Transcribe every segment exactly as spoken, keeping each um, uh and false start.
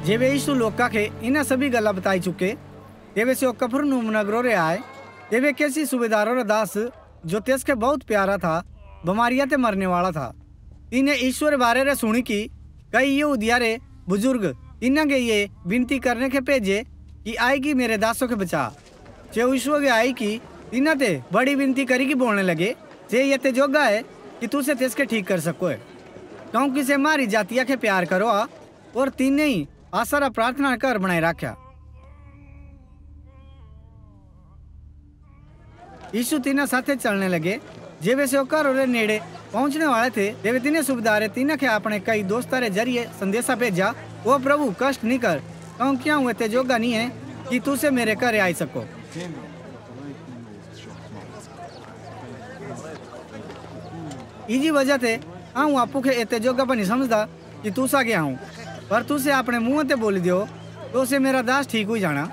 जेबे यीशु लोका के इन्हें सभी गल्ला बताई चुके तेवे से कफरनहूम नगरों रे आए। तेवे कैसी सूबेदारों रा दास जो तेस के बहुत प्यारा था बीमारिया ते मरने वाला था। इन्हें ईश्वर बारे रे सुनी की कई यहूदिया रे बुजुर्ग इन्हें के ये विनती करने के भेजे कि आएगी मेरे दासों के बचा। जे ईश्वर के आई की इन्हें ते बड़ी विनती करी की बोलने लगे जे ये ते जोगा है कि तू से तेस के ठीक कर सको है, क्योंकि से मारी जातिया के प्यार करो आ और तीने ही आसारा प्रार्थना कर बनाए रखा। यीशु तीना साथे चलने लगे। जेवे से घर रे नेड़े पहुंचने वाले थे तेवे तीने सूबेदारे तीना के अपने कई दोस्तों रे जरिए संदेशा भेजा, वो प्रभु कष्ट नहीं कर, क्योंकि हूँ इतने जोगा नहीं है कि तू से मेरे घर आई सको। इजी वजह से हूँ आपू के इतने जोगा पर नहीं समझता कि तू सा गया हूँ, पर तू से अपने मुंह ते बोली दियो तो से मेरा दास ठीक हो जाना।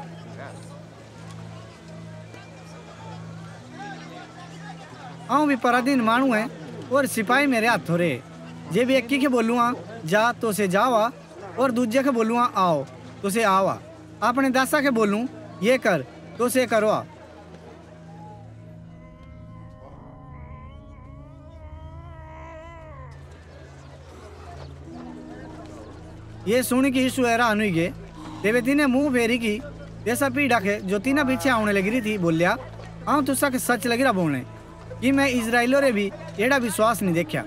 आऊँ भी पराधीन मानू है और सिपाही मेरे हाथों रे। जे भी एक के बोलूँगा जा तो से जावा और दूजे के बोलूँगा आओ तो से आवा, अपने दासा के बोलूँ ये कर तो से करवा। ये सुन के यीशु हैरान हुई गए। तेवे तीने मुंह फेरी की जैसा पीड़ा के जो तीना पीछे आने लगी रही थी बोलिया, हाँ तुसा के सच लगी रहा बोलने कि मैं इजराइलों रे भी एड़ा विश्वास नहीं देखा।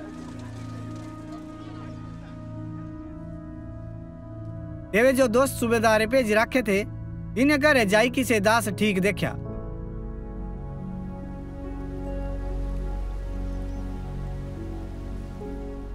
तेवे जो दोस्त सूबेदारे भेज रखे थे इन्हें घरे जाई कि से दास ठीक देखा।